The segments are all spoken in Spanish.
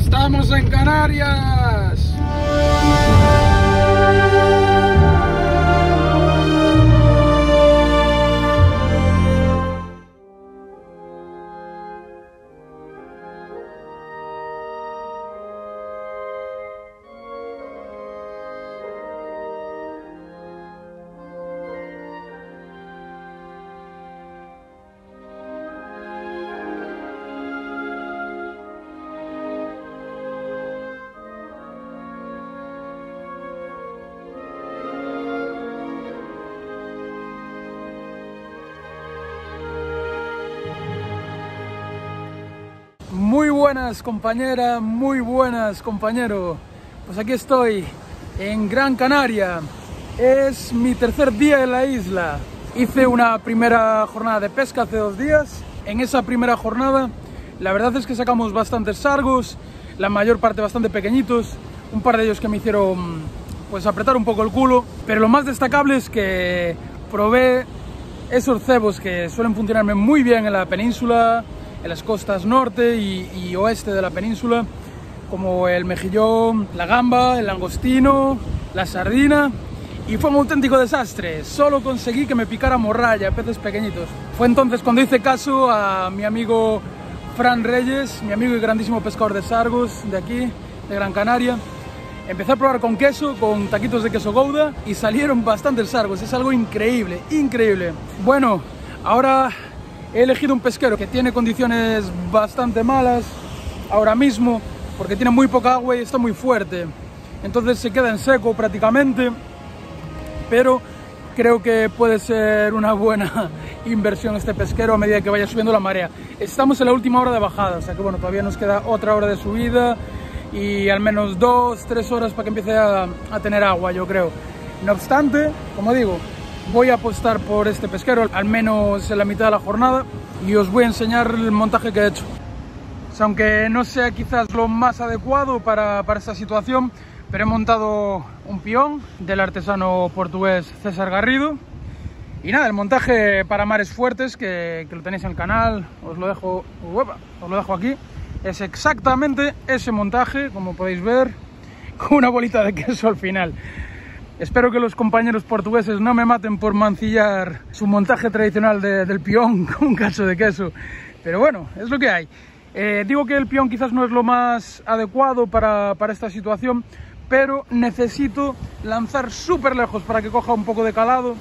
¡Estamos en Canarias! Muy buenas compañera, muy buenas compañero. Pues aquí estoy en Gran Canaria. Es mi tercer día en la isla. Hice una primera jornada de pesca hace 2 días. En esa primera jornada la verdad es que sacamos bastantes sargos, la mayor parte bastante pequeñitos, un par de ellos que me hicieron pues apretar un poco el culo, pero lo más destacable es que probé esos cebos que suelen funcionarme muy bien en la península, en las costas norte y oeste de la península, como el mejillón, la gamba, el langostino, la sardina, y fue un auténtico desastre. Solo conseguí que me picara morralla, peces pequeñitos. Fue entonces cuando hice caso a mi amigo Fran Reyes, mi amigo y grandísimo pescador de sargos de aquí, de Gran Canaria. Empecé a probar con queso, con taquitos de queso Gouda, y salieron bastantes sargos. Es algo increíble, increíble. Bueno, ahora he elegido un pesquero que tiene condiciones bastante malas ahora mismo, porque tiene muy poca agua y está muy fuerte. Entonces se queda en seco prácticamente, pero creo que puede ser una buena inversión este pesquero a medida que vaya subiendo la marea. Estamos en la última hora de bajada, o sea que bueno, todavía nos queda otra hora de subida y al menos 2-3 horas para que empiece a tener agua, yo creo. No obstante, como digo, voy a apostar por este pesquero, al menos en la mitad de la jornada, y os voy a enseñar el montaje que he hecho. O sea, aunque no sea quizás lo más adecuado para esta situación, pero he montado un pión del artesano portugués César Garrido. Y nada, el montaje para mares fuertes, que lo tenéis en el canal, os lo dejo aquí. Es exactamente ese montaje, como podéis ver, con una bolita de queso al final. Espero que los compañeros portugueses no me maten por mancillar su montaje tradicional del pión con un cacho de queso. Pero bueno, es lo que hay. Digo que el pión quizás no es lo más adecuado para esta situación, pero necesito lanzar súper lejos para que coja un poco de calado.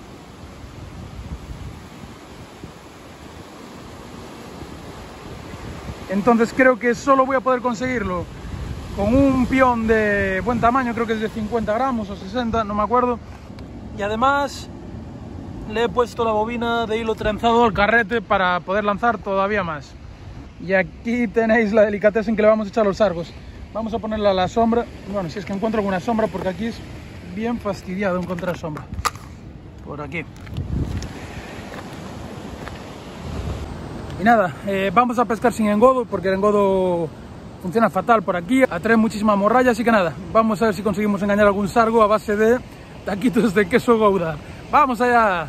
Entonces creo que solo voy a poder conseguirlo con un pión de buen tamaño, creo que es de 50 gramos o 60, no me acuerdo. Y además le he puesto la bobina de hilo trenzado al carrete para poder lanzar todavía más. Y aquí tenéis la delicateza en que le vamos a echar los sargos. Vamos a ponerla a la sombra, bueno, si es que encuentro alguna sombra, porque aquí es bien fastidiado encontrar sombra. Por aquí. Y nada, vamos a pescar sin engodo, porque el engodo funciona fatal por aquí, atrae muchísima morralla, así que nada, vamos a ver si conseguimos engañar algún sargo a base de taquitos de queso Gouda. ¡Vamos allá!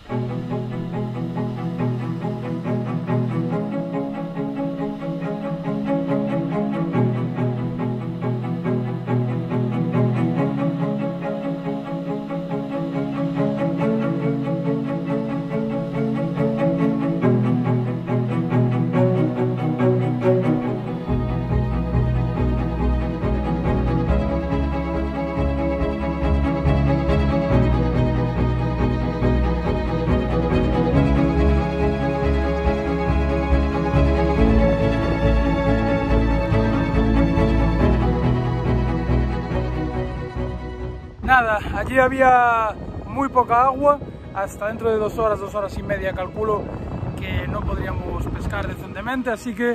Nada, allí había muy poca agua, hasta dentro de 2 horas, 2 horas y media calculo que no podríamos pescar decentemente, así que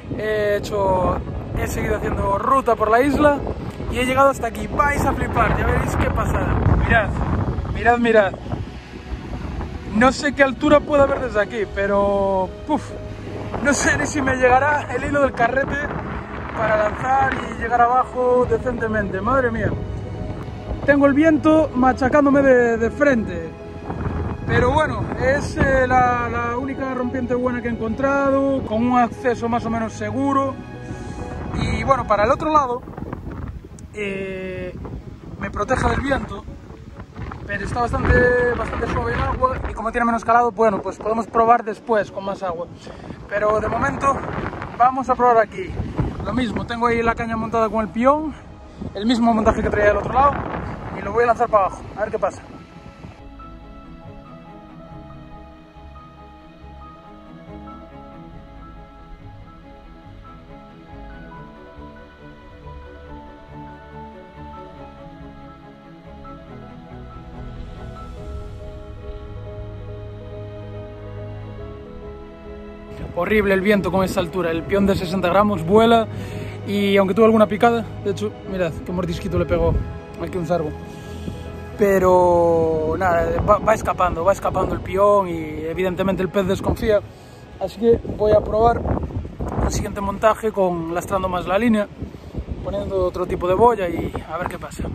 he seguido haciendo ruta por la isla y he llegado hasta aquí. Vais a flipar, ya veréis qué pasada. Mirad, mirad, mirad. No sé qué altura puede haber desde aquí, pero no sé ni si me llegará el hilo del carrete para lanzar y llegar abajo decentemente. Madre mía. Tengo el viento machacándome de frente, pero bueno, es la única rompiente buena que he encontrado, con un acceso más o menos seguro. Y Y bueno, para el otro lado me protege del viento, pero está bastante suave el agua y como tiene menos calado, bueno, pues podemos probar después con más agua. Pero de momento vamos a probar aquí. Lo mismo, tengo ahí la caña montada con el pión, el mismo montaje que traía del otro lado, y lo voy a lanzar para abajo, a ver qué pasa. Horrible el viento con esta altura, el pión de 60 gramos vuela y aunque tuvo alguna picada, de hecho, mirad qué mordisquito le pegó aquí un sargo, pero nada, va escapando el pión y evidentemente el pez desconfía, así que voy a probar el siguiente montaje con lastrando más la línea, poniendo otro tipo de boya y a ver qué pasa.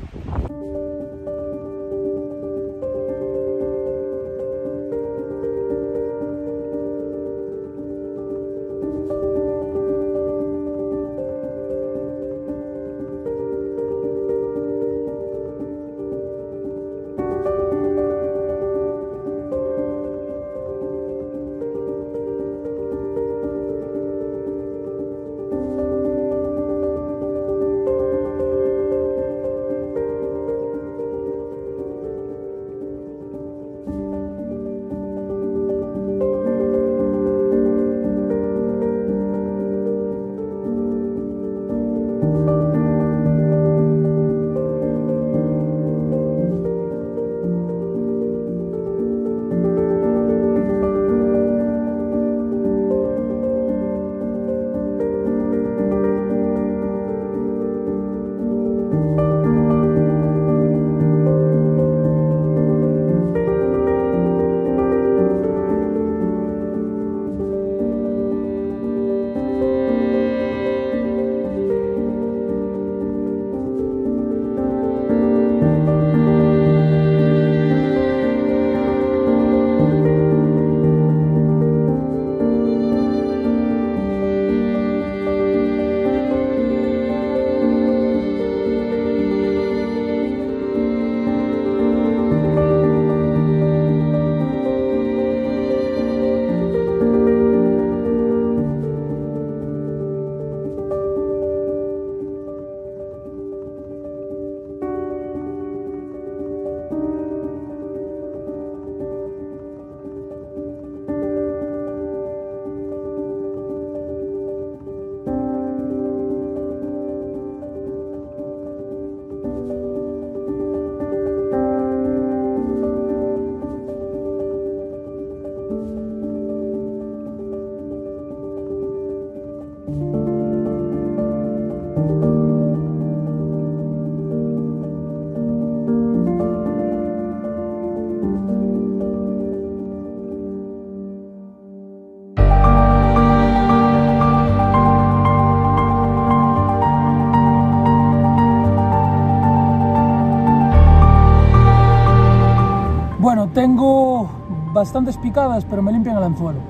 Tengo bastantes picadas, pero me limpian el anzuelo.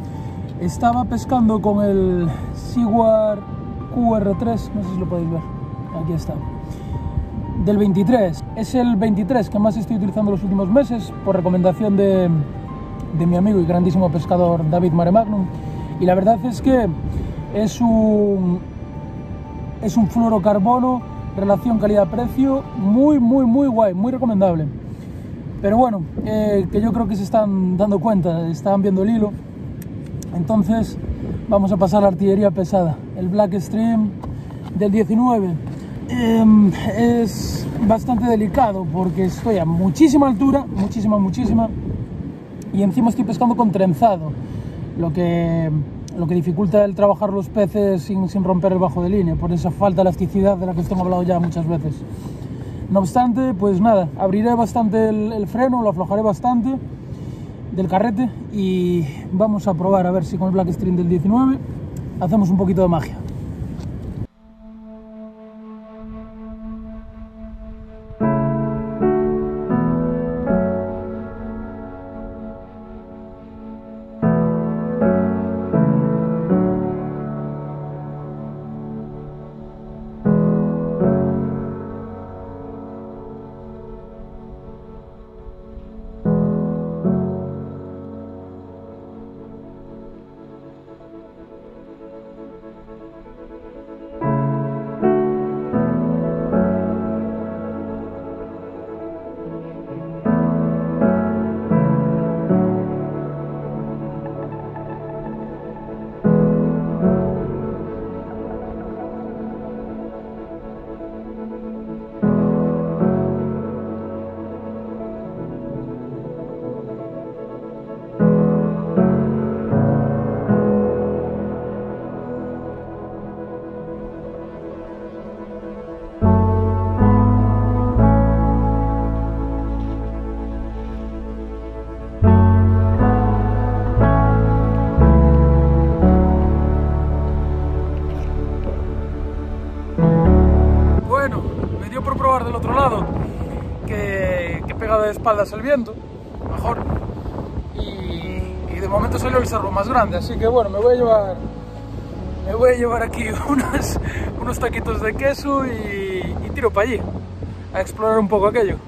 Estaba pescando con el Seaward QR3, no sé si lo podéis ver, aquí está, del 23. Es el 23 que más estoy utilizando los últimos meses, por recomendación de mi amigo y grandísimo pescador David Maremagnum. Y la verdad es que es un fluorocarbono, relación calidad-precio, muy guay, muy recomendable. Pero bueno, que yo creo que se están dando cuenta, están viendo el hilo. Entonces vamos a pasar a la artillería pesada. El Black Stream del 19 es bastante delicado porque estoy a muchísima altura, muchísima, y encima estoy pescando con trenzado, lo que dificulta el trabajar los peces sin romper el bajo de línea, por esa falta de elasticidad de la que os tengo hablado ya muchas veces. No obstante, pues nada, abriré bastante el freno, lo aflojaré bastante del carrete y vamos a probar a ver si con el Black Stream del 19 hacemos un poquito de magia. bueno, me dio por probar del otro lado, que pega de espaldas el viento, mejor. Y de momento salió el cerro más grande, así que bueno, me voy a llevar aquí unos taquitos de queso y tiro para allí, a explorar un poco aquello.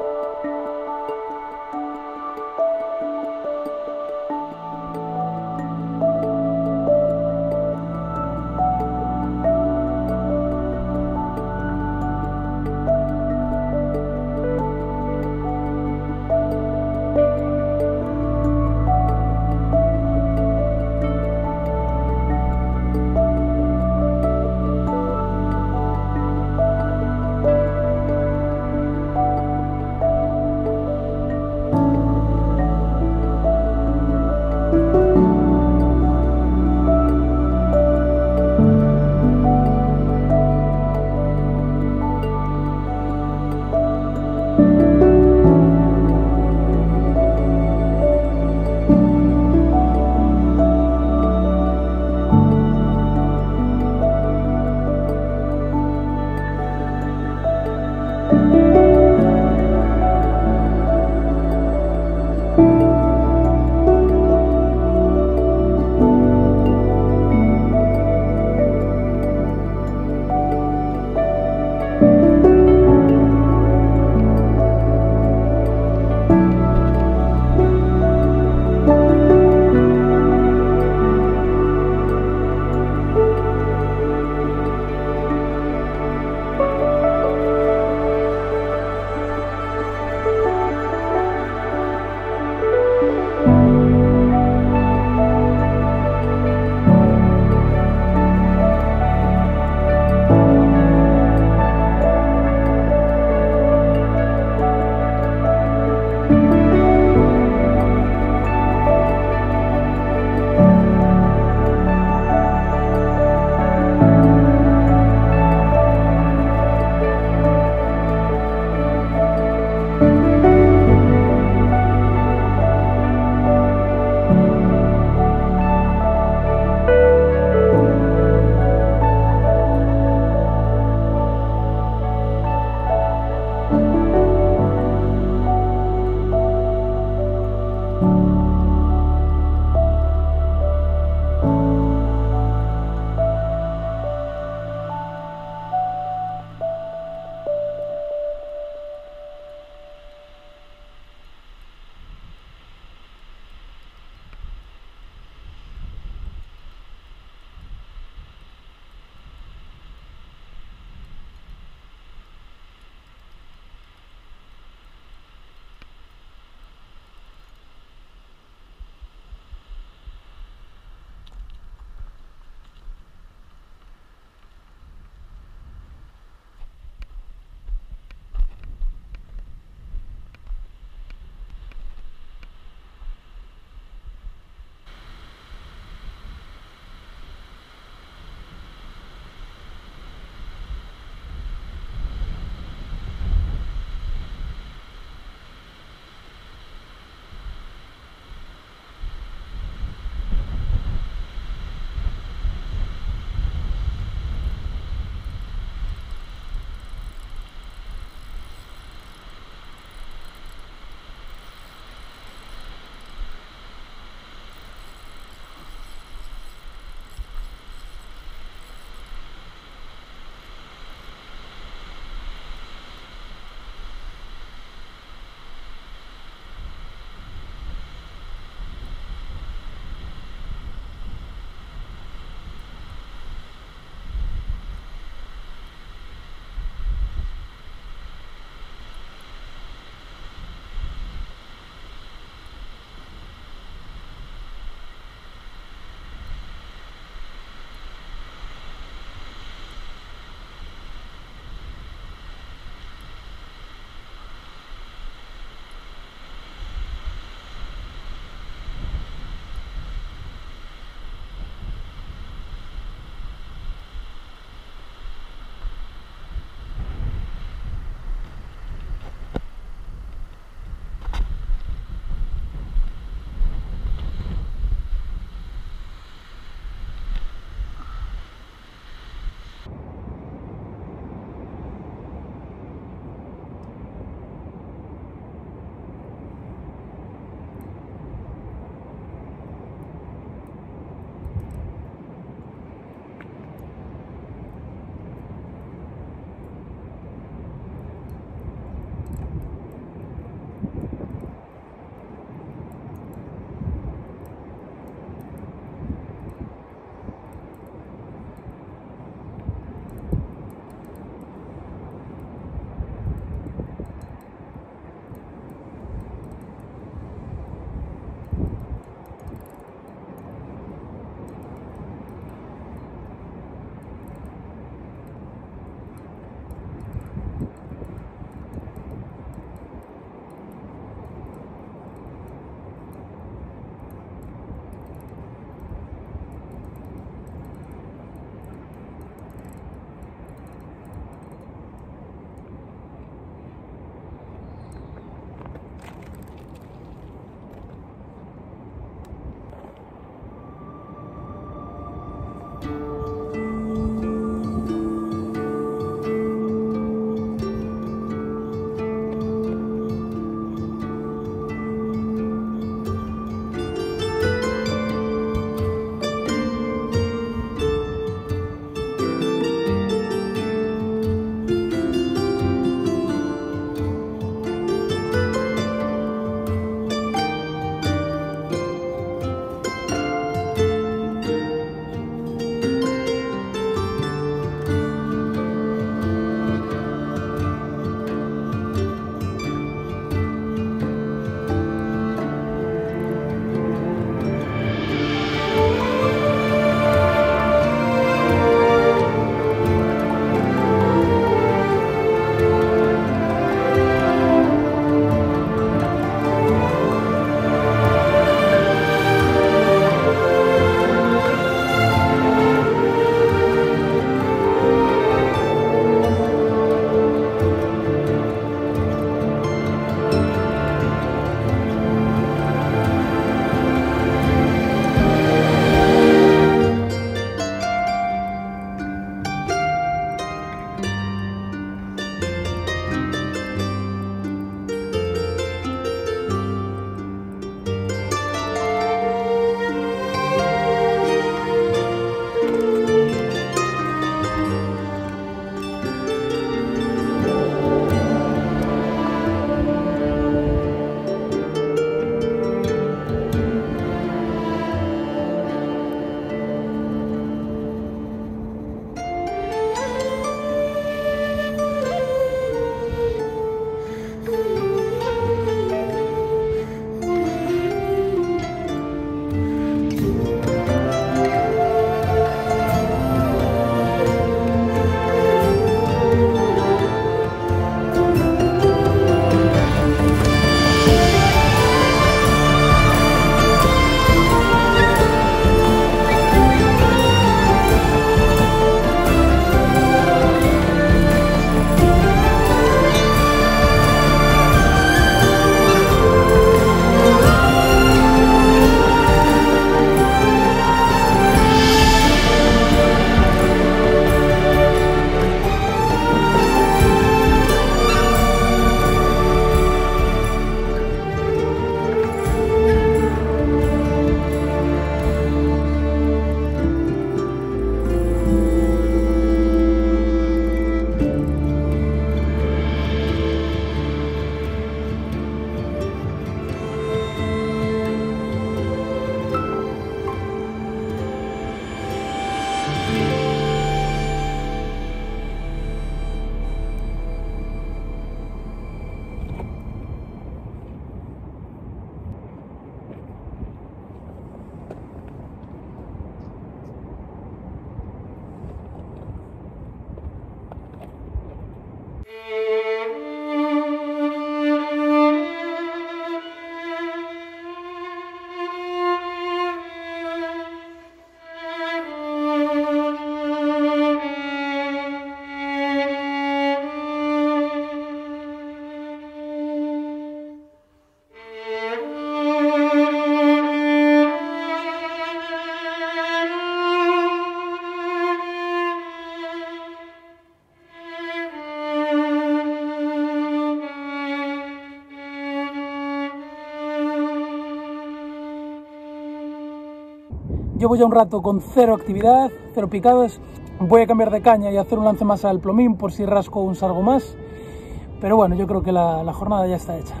Llevo ya un rato con cero actividad, cero picadas. Voy a cambiar de caña y hacer un lance más al plomín por si rasco un sargo más. Pero bueno, yo creo que la jornada ya está hecha.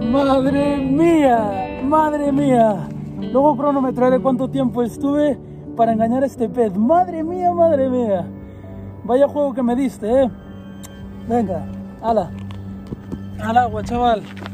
¡Madre mía! ¡Madre mía! Luego cronometraré cuánto tiempo estuve para engañar a este pez. ¡Madre mía, madre mía! Vaya juego que me diste, ¿eh? Venga, ala. Al agua, chaval.